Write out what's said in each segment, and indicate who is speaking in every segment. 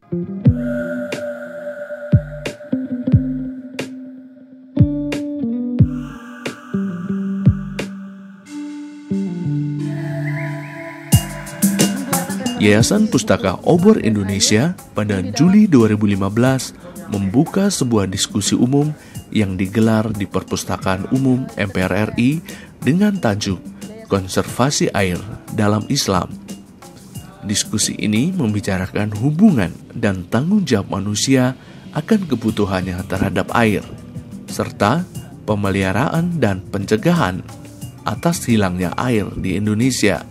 Speaker 1: Yayasan Pustaka Obor Indonesia pada Juli 2015 membuka sebuah diskusi umum yang digelar di Perpustakaan Umum MPR RI dengan tajuk Konservasi Air dalam Islam. Diskusi ini membicarakan hubungan dan tanggung jawab manusia akan kebutuhannya terhadap air, serta pemeliharaan dan pencegahan atas hilangnya air di Indonesia.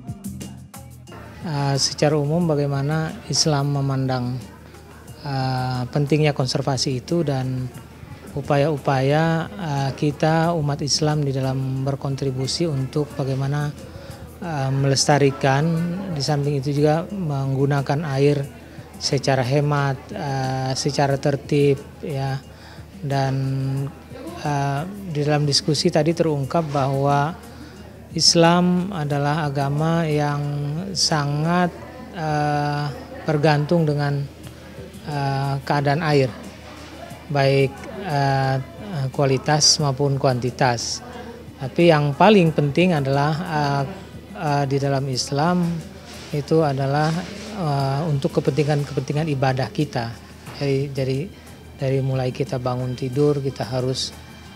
Speaker 2: Secara umum bagaimana Islam memandang pentingnya konservasi itu dan upaya-upaya kita umat Islam di dalam berkontribusi untuk bagaimana melestarikan, di samping itu juga menggunakan air secara hemat, secara tertib, ya. Dan di dalam diskusi tadi terungkap bahwa Islam adalah agama yang sangat bergantung dengan keadaan air, baik kualitas maupun kuantitas. Tapi yang paling penting adalah di dalam Islam itu adalah untuk kepentingan ibadah kita. Dari mulai kita bangun tidur kita harus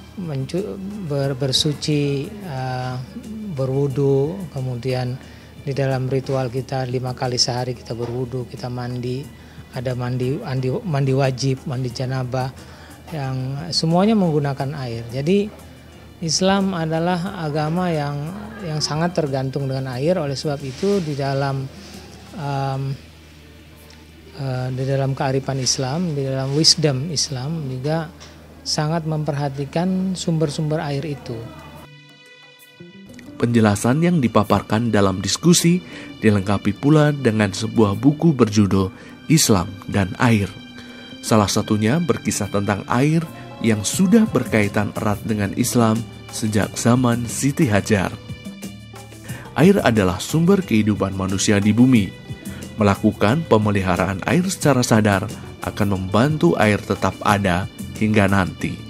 Speaker 2: bersuci, berwudu, kemudian di dalam ritual kita 5 kali sehari kita berwudu, kita mandi, ada mandi wajib, mandi janabah, yang semuanya menggunakan air. Jadi Islam adalah agama yang sangat tergantung dengan air. Oleh sebab itu di dalam kearifan Islam, di dalam wisdom Islam juga sangat memperhatikan sumber-sumber air itu.
Speaker 1: Penjelasan yang dipaparkan dalam diskusi dilengkapi pula dengan sebuah buku berjudul Islam dan Air. Salah satunya berkisah tentang air yang sudah berkaitan erat dengan Islam sejak zaman Siti Hajar. Air adalah sumber kehidupan manusia di bumi. Melakukan pemeliharaan air secara sadar akan membantu air tetap ada hingga nanti.